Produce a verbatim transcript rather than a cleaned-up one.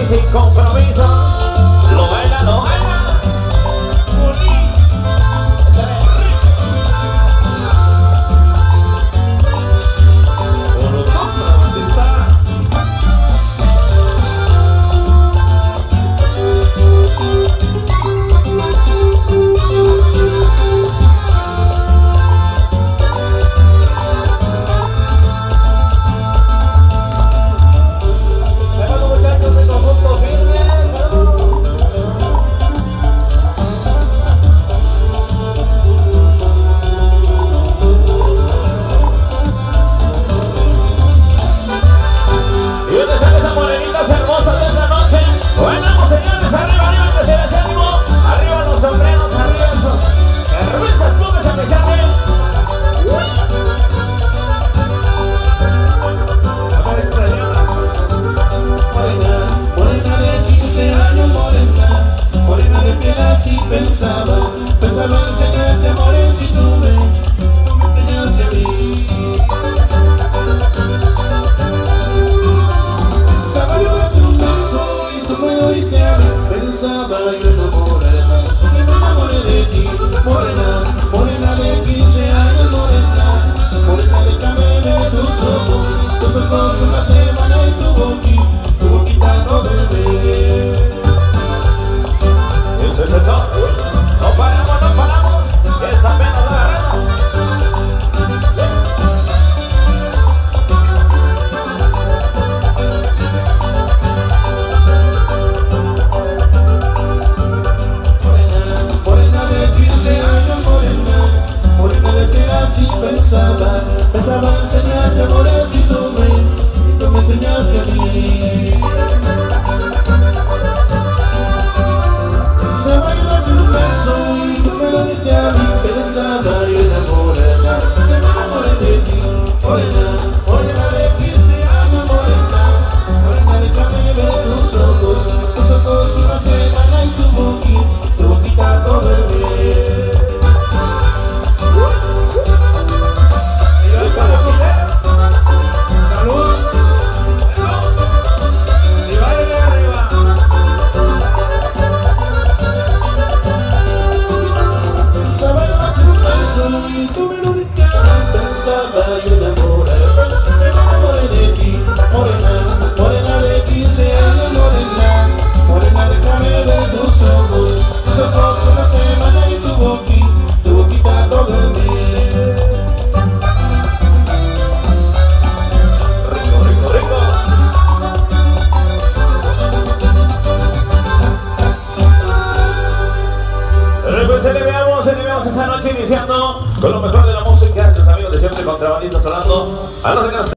sin compromiso. Lo baila, lo baila. Pensaba, pensaba enseñarte amores si tú me, tú me enseñaste a mí. Pensaba yo darte un beso y tú me lo diste a mí. Pensaba yo enamorarme y me enamoré de ti. Morena, morena de quince años, morena, morena déjame ver tus ojos, tus ojos una semana y tu boquita, tu boquita todo el mes. Eso es eso. No paramos, no paramos, es apenas la agarramos. Morena, morena de quince años, morena, morena de pena sin pensaba, pensaba enseñarte amores y tú me, y tú me enseñaste a mí. Pensaba yo enamorada, que me enamoré de ti. Morena, morena de quince años, morena, morena déjame ver tus ojos, tus ojos una semana y tu boquita, tu boquita todo el mes. Mira esa boquita. Salud. Y baile arriba. Pensaba yo y tú me lo diste, pensaba yo enamorarme, me enamoré de ti. Morena, morena de quince años, morena, morena déjame ver tus ojos, tus ojos una semana y tu boquita, tu boquita todo el mes. Rico, rico, rico. Pues se le veamos, se le veamos esta noche iniciando con lo mejor de la música. Estos amigos de siempre, contrabandistas hablando a los